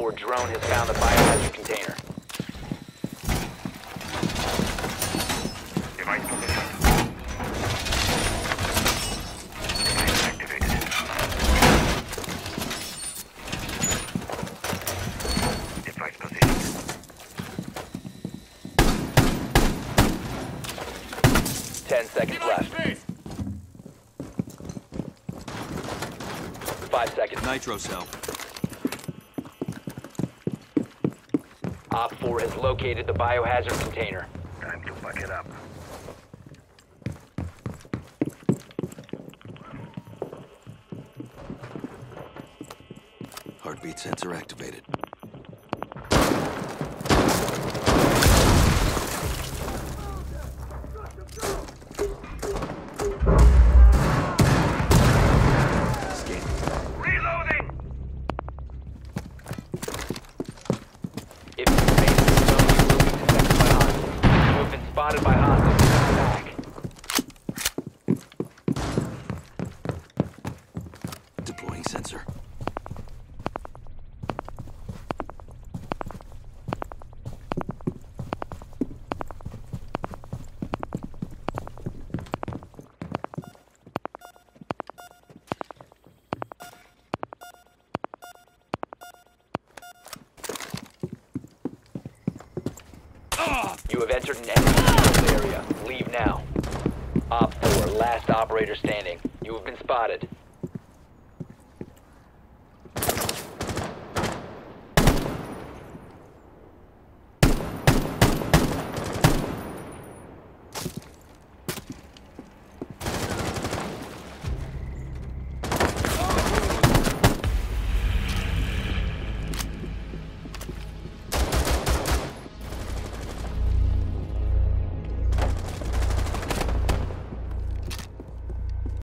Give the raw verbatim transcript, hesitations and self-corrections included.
four drone has found the biohazard container. Device position. Device activated. Device position. Ten seconds left. Five seconds. Nitro cell. Op four has located the biohazard container. Time to fuck it up. Heartbeat sensor activated. Reloading! If you remain in the zone, you will be detected by hostiles. You have been spotted by hostiles. Back. Deploying sensor. You have entered an enemy controlled area. Leave now. Op four, last operator standing. You have been spotted.